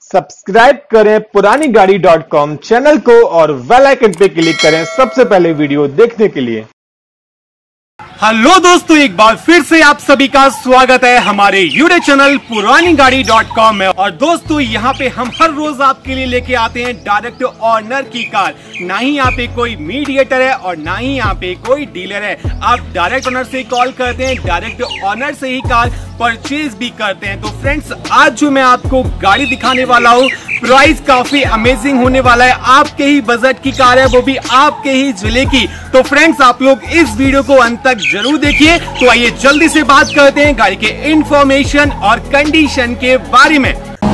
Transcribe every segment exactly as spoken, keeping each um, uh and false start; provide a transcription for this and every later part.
Subscribe करें पुरानी गाड़ी डॉट कॉम चैनल को और बेल आइकन पे क्लिक करें सबसे पहले वीडियो देखने के लिए। हेलो दोस्तों, एक बार फिर से आप सभी का स्वागत है हमारे यूट्यूब चैनल पुरानी गाड़ी डॉट कॉम में। और दोस्तों, यहाँ पे हम हर रोज आपके लिए लेके आते हैं डायरेक्ट ऑनर की कार। ना ही यहाँ पे कोई मीडिएटर है और ना ही यहाँ पे कोई डीलर है। आप डायरेक्ट ऑनर से कॉल करते हैं, डायरेक्ट ऑनर से ही कार परचेज भी करते हैं। तो फ्रेंड्स, आज जो मैं आपको गाड़ी दिखाने वाला हूँ, प्राइस काफी अमेजिंग होने वाला है। आपके ही बजट की कार है, वो भी आपके ही जिले की। तो फ्रेंड्स, आप लोग इस वीडियो को अंत तक जरूर देखिए। तो आइए जल्दी से बात करते हैं गाड़ी के इंफॉर्मेशन और कंडीशन के बारे में।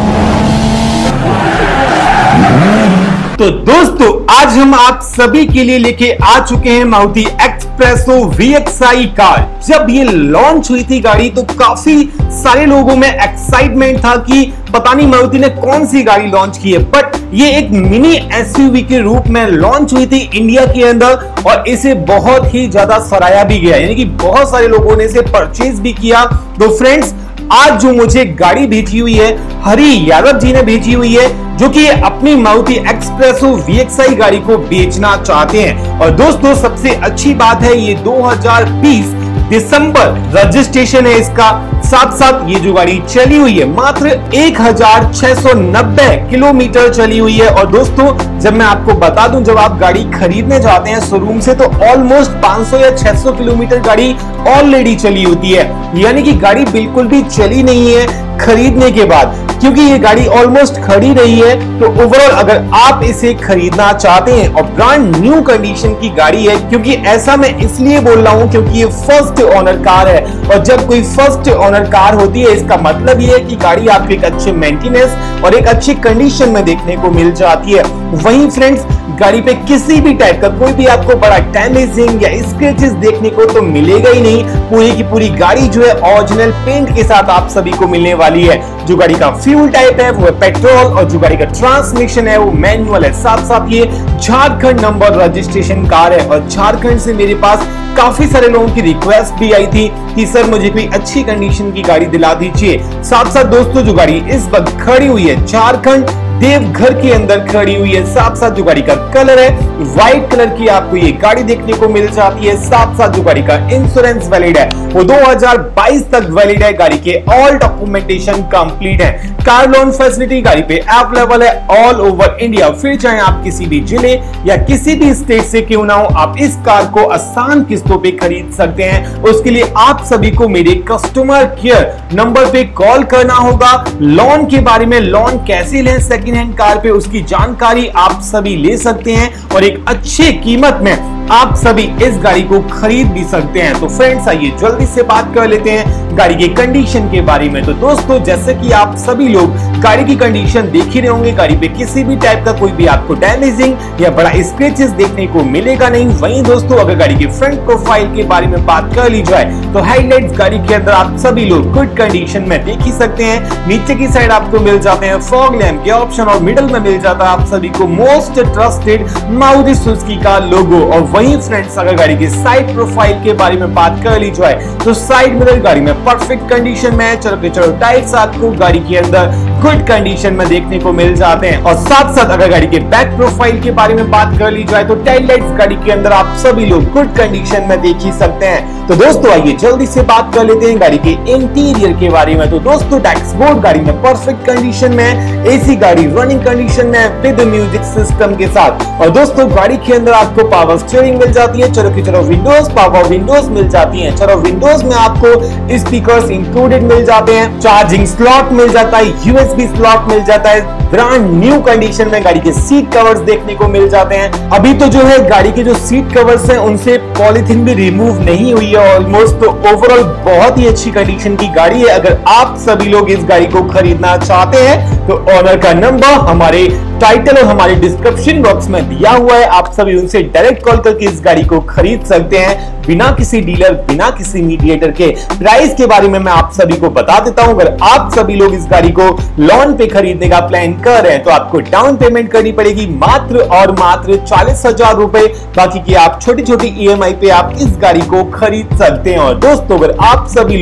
तो दोस्तों, आज हम आप सभी के लिए लेके आ चुके हैं Maruti Espresso V X I car. जब ये लॉन्च हुई थी गाड़ी, तो काफी सारे लोगों में एक्साइटमेंट था कि पता नहीं मारुति ने कौन सी गाड़ी लॉन्च की है। बट ये एक मिनी एसयूवी के रूप में लॉन्च हुई थी इंडिया के अंदर और इसे बहुत ही ज्यादा सराहा भी गया, यानी कि बहुत सारे लोगों ने इसे परचेज भी किया। तो फ्रेंड्स, आज जो मुझे गाड़ी भेजी हुई है, हरी यादव जी ने भेजी हुई है, जो कि अपनी Maruti Espresso V X I गाड़ी को बेचना चाहते हैं। और दोस्तों, सबसे अच्छी बात है, ये दो हज़ार बीस दिसंबर रजिस्ट्रेशन है इसका। साथ साथ ये जो गाड़ी चली हुई है मात्र एक हजार छह सौ नब्बे किलोमीटर चली हुई है। और दोस्तों, जब मैं आपको बता दूं, जब आप गाड़ी खरीदने जाते हैं शोरूम से, तो ऑलमोस्ट पाँच सौ या छह सौ किलोमीटर गाड़ी ऑलरेडी चली होती है, यानी कि गाड़ी बिल्कुल भी चली नहीं है खरीदने के बाद, क्योंकि ये गाड़ी ऑलमोस्ट खड़ी रही है। तो ओवरऑल अगर आप इसे खरीदना चाहते हैं, और ब्रांड न्यू कंडीशन की गाड़ी है, क्योंकि ऐसा मैं इसलिए बोल रहा हूं क्योंकि ये फर्स्ट ओनर कार है। और जब कोई फर्स्ट ओनर कार होती है, इसका मतलब ये है कि गाड़ी आपको एक अच्छे मेंटेनेंस और एक अच्छी कंडीशन में देखने को मिल जाती है। वहीं फ्रेंड्स, गाड़ी पे किसी भी टाइप का कोई भी आपको बड़ा डैमेजिंग या स्क्रैचेस देखने को तो मिलेगा ही नहीं। पूरी की पूरी गाड़ी जो है ओरिजिनल पेंट के साथ आप सभी को मिलने वाली है। जो गाड़ी का फ्यूल टाइप है वो है पेट्रोल, और जो गाड़ी का ट्रांसमिशन है वो मैनुअल है। साथ साथ ये झारखंड नंबर रजिस्ट्रेशन कार है। और झारखंड से मेरे पास काफी सारे लोगों की रिक्वेस्ट भी आई थी कि सर मुझे कोई अच्छी कंडीशन की गाड़ी दिला दीजिए। साथ साथ दोस्तों, जो गाड़ी इस वक्त खड़ी हुई है झारखंड देवघर के अंदर खड़ी हुई है। साथ साथ जो गाड़ी का कलर है व्हाइट कलर की आपको ये गाड़ी देखने को मिल जाती है। साथ साथ जो गाड़ी का इंश्योरेंस वैलिड है वो दो हज़ार बाईस तक वैलिड है। गाड़ी के ऑल डॉक्यूमेंटेशन कंप्लीट है। कार लोन फैसिलिटी गाड़ी पे अवेलेबल है ऑल ओवर इंडिया। फिर चाहे आप किसी भी जिले या किसी भी स्टेट से क्यों ना हो, आप इस कार को आसान किस्तों पे खरीद सकते हैं। उसके लिए आप सभी को मेरे कस्टमर केयर नंबर पे कॉल करना होगा। लोन के बारे में, लोन कैसे लें सेकंड हैंड कार पे, उसकी जानकारी आप सभी ले सकते हैं और एक अच्छे कीमत में आप सभी इस गाड़ी को खरीद भी सकते हैं। तो फ्रेंड्स, आइए जल्दी से बात कर लेते हैं गाड़ी के कंडीशन के बारे में। तो दोस्तों, जैसे कि आप सभी लोग गाड़ी की कंडीशन देख ही रहे होंगे, गाड़ी पे किसी भी टाइप का कोई भी आपको डैमेजिंग या बड़ा स्क्रैचेस देखने को मिलेगा नहीं। वहीं दोस्तों, अगर गाड़ी के फ्रंट प्रोफाइल के बारे में बात कर ली जाए, तो हेडलाइट्स गाड़ी के अंदर आप सभी लोग गुड कंडीशन में देख ही सकते हैं। नीचे की साइड आपको मिल जाते हैं फॉग लैंप के ऑप्शन, और मिडिल में मिल जाता है आप सभी को मोस्ट ट्रस्टेड मारुति सुजुकी का लोगो। और वहीं फ्रेंड्स, अगर गाड़ी की साइड प्रोफाइल के बारे में बात कर ली जाए, तो साइड मिरर गाड़ी में परफेक्ट कंडीशन में है। चलो चलो टायर्स आपको गाड़ी के अंदर गुड कंडीशन में देखने को मिल जाते हैं। और साथ साथ अगर गाड़ी के बैक प्रोफाइल के बारे में बात कर ली जाए, तो टेल लाइट्स गाड़ी के अंदर आप सभी लोग गुड कंडीशन में देख ही सकते हैं। तो दोस्तों, आइए जल्दी से बात कर लेते हैं गाड़ी के इंटीरियर के बारे में। तो दोस्तों, डैशबोर्ड गाड़ी में परफेक्ट कंडीशन में, एसी गाड़ी रनिंग कंडीशन में विद म्यूजिक सिस्टम के साथ। और दोस्तों, गाड़ी के अंदर आपको पावर स्टीयरिंग मिल जाती है। चलो कि चलो विंडोज पावर विंडोज मिल जाती हैं। चलो विंडोज में आपको स्पीकर्स इंक्लूडेड मिल जाते हैं, चार्जिंग स्लॉट मिल जाता है, यूएसबी स्लॉट मिल जाता है। ब्रांड न्यू कंडीशन में गाड़ी के सीट कवर्स देखने को मिल जाते हैं। अभी तो जो है गाड़ी के जो सीट कवर्स हैं उनसे पॉलीथिन भी रिमूव नहीं हुई है ऑलमोस्ट। तो ओवरऑल बहुत ही अच्छी कंडीशन की गाड़ी है। अगर आप सभी लोग इस गाड़ी को खरीदना चाहते हैं, तो ऑनर का नंबर हमारे टाइटल और हमारे डिस्क्रिप्शन बॉक्स में दिया हुआ है। आप सभी उनसे डायरेक्ट कॉल करके इस गाड़ी को खरीद सकते हैं बिना किसी डीलर, बिना किसी मीडिएटर के। प्राइस के बारे में मैं आप सभी को बता देता हूं। अगर आप सभी लोग इस गाड़ी को लोन पे खरीदने का प्लान कर रहे हैं, तो आपको डाउन पेमेंट करनी पड़ेगी मात्र और मात्र चालीस हजार रुपए। बाकी की आप छोटी छोटी ई एम आई पे आप इस गाड़ी को खरीद सकते हैं। और दोस्तों, अगर आप सभी लोग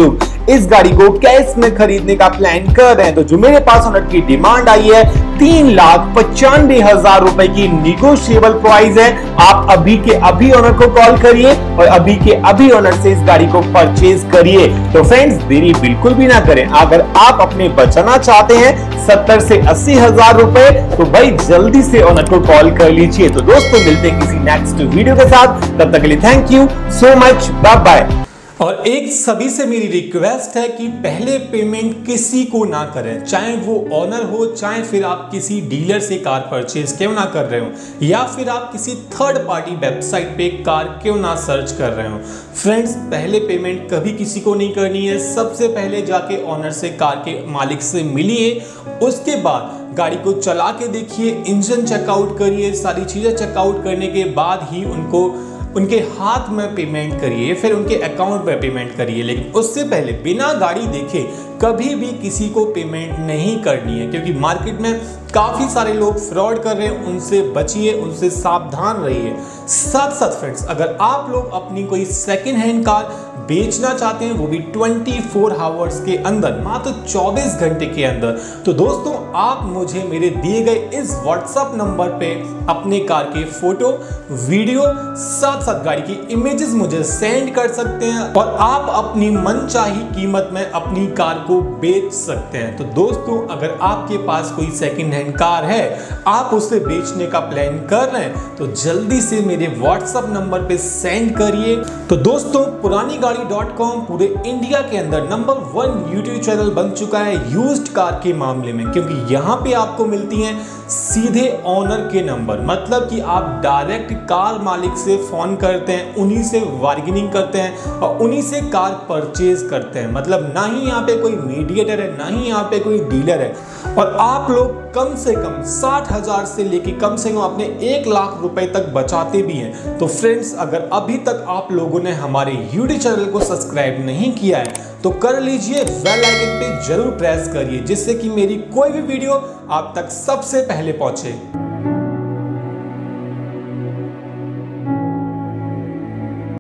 इस गाड़ी को कैश में खरीदने का प्लान कर रहे हैं, तो जो मेरे पास ऑनर की डिमांड आई है तीन लाख पचानवे हजार रुपए की निगोशिएबल प्राइस है। आप अभी के अभी ऑनर को कॉल करिए और अभी के अभी ऑनर से इस गाड़ी को परचेज करिए। तो फ्रेंड्स, देरी बिल्कुल भी ना करें। अगर आप अपने बचाना चाहते हैं सत्तर से अस्सी हजार रुपए, तो भाई जल्दी से ऑनर को कॉल कर लीजिए। तो दोस्तों, मिलते हैं किसी नेक्स्ट वीडियो के साथ, तब तक के लिए thank you so much, bye bye. और एक सभी से मेरी रिक्वेस्ट है कि पहले पेमेंट किसी को ना करें, चाहे वो ऑनर हो, चाहे फिर आप किसी डीलर से कार परचेज क्यों ना कर रहे हो, या फिर आप किसी थर्ड पार्टी वेबसाइट पे कार क्यों ना सर्च कर रहे हो। फ्रेंड्स, पहले पेमेंट कभी किसी को नहीं करनी है। सबसे पहले जाके ऑनर से, कार के मालिक से मिलिए, उसके बाद गाड़ी को चला के देखिए, इंजन चेकआउट करिए, सारी चीज़ें चेकआउट करने के बाद ही उनको उनके हाथ में पेमेंट करिए, फिर उनके अकाउंट में पेमेंट करिए। लेकिन उससे पहले बिना गाड़ी देखे कभी भी किसी को पेमेंट नहीं करनी है, क्योंकि मार्केट में काफ़ी सारे लोग फ्रॉड कर रहे हैं। उनसे बचिए, उनसे सावधान रहिए। साथ साथ फ्रेंड्स, अगर आप लोग अपनी कोई सेकेंड हैंड कार बेचना चाहते हैं, वो भी चौबीस आवर्स के अंदर, मात्र चौबीस घंटे के अंदर, तो दोस्तों आप मुझे मेरे दिए गए इस व्हाट्सएप नंबर पे अपने कार के फोटो, वीडियो, साथ साथ गाड़ी की इमेजेस मुझे सेंड कर सकते हैं और आप अपनी मनचाही कीमत में अपनी कार को बेच सकते हैं। तो दोस्तों, अगर आपके पास कोई सेकेंड हैंड कार है, आप उसे बेचने का प्लान कर रहे हैं, तो जल्दी से मेरे व्हाट्सएप नंबर पे सेंड करिए। तो दोस्तों, पुरानी गाड़ी डॉट कॉम पूरे इंडिया के अंदर नंबर वन यूट्यूब चैनल बन चुका है यूज्ड कार के मामले में, क्योंकि यहाँ पे आपको मिलती हैं सीधे ऑनर के नंबर। मतलब कि आप डायरेक्ट कार मालिक से फोन करते हैं, उन्हीं से बार्गेनिंग करते हैं और उन्हीं से कार परचेज करते हैं। मतलब ना ही यहाँ पे कोई मीडिएटर है, ना ही यहाँ पे कोई डीलर है। और आप लोग कम से कम साठ हजार से लेके कम से कम अपने एक लाख रुपए तक बचाते भी हैं। तो फ्रेंड्स, अगर अभी तक आप लोगों ने हमारे यूट्यूब चैनल को सब्सक्राइब नहीं किया है, तो कर लीजिए, बेल आइकन पे जरूर प्रेस करिए, जिससे कि मेरी कोई भी वीडियो आप तक सबसे पहले पहुंचे।